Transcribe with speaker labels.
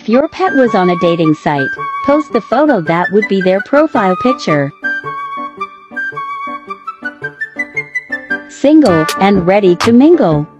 Speaker 1: If your pet was on a dating site, post the photo that would be their profile picture. Single and ready to mingle.